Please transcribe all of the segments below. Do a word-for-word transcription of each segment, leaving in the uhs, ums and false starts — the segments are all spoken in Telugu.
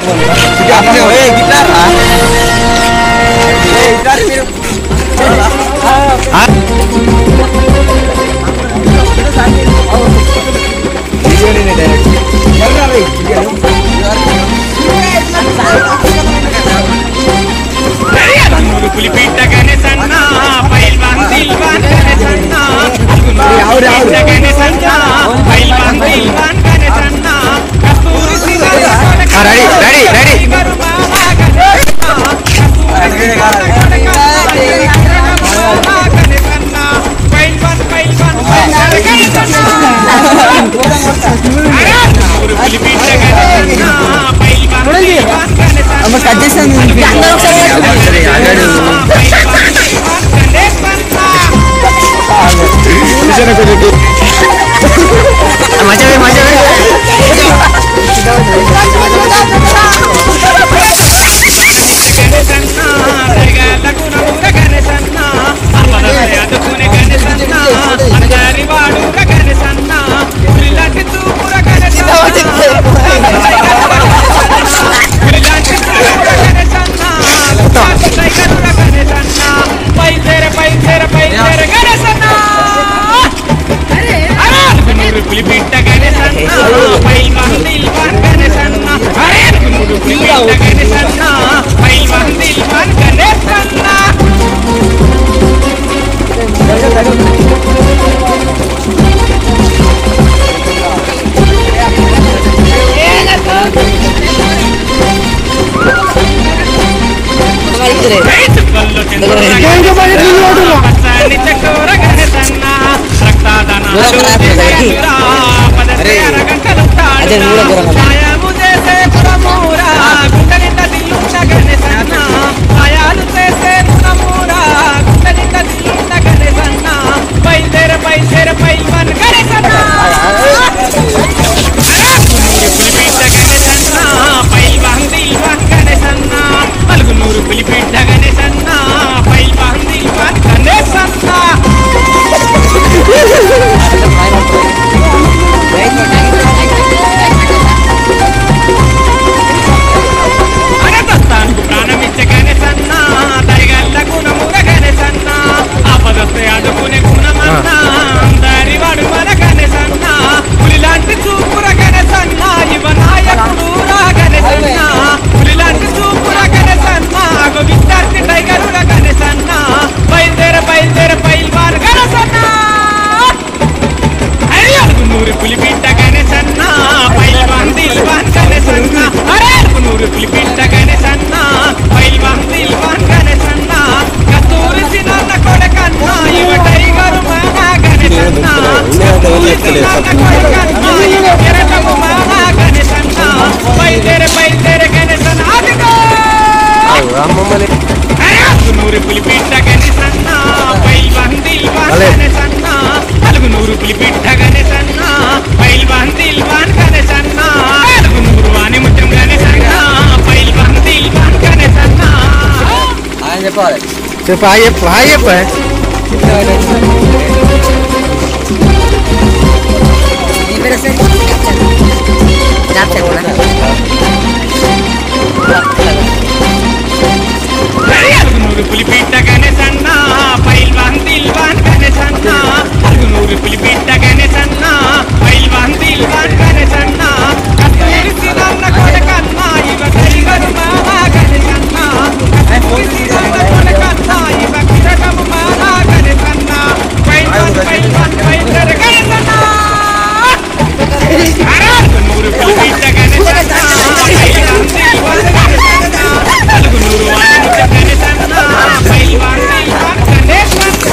చెప్పు హాయ్ చెప్పు హాయ్ చెప్పు పులిపీట గణేశన్న పైల్వాన్ దిల్వాన్ గణేశన్న నూరు పులిపీట గణేశన్న పైల్వాన్ దిల్వాన్ గణేశన్న కస్తూరి సిరన్న కొడకన్న ఇవ కరిగరు మావా గణేశన్న కస్తూరి సిరన్న కొడకన్న ఇవ కిరటము మావా గణేశన్న పైల్వాన్ పైల్వాన్ పైల్వర్ గణేశన్న నూరు పులిపీట గణేశన్న పైల్వాన్ దిల్వాన్ గణేశన్న నూరు వాణిముత్య గణేశన్న పైల్వాన్ దిల్వాన్ గణేశన్న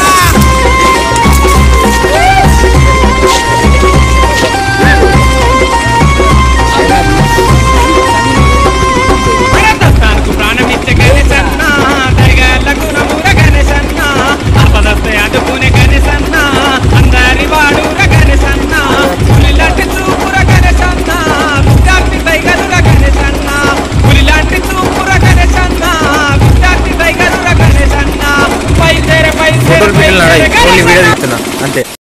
వీడియో తీస్తున్నా అంతే.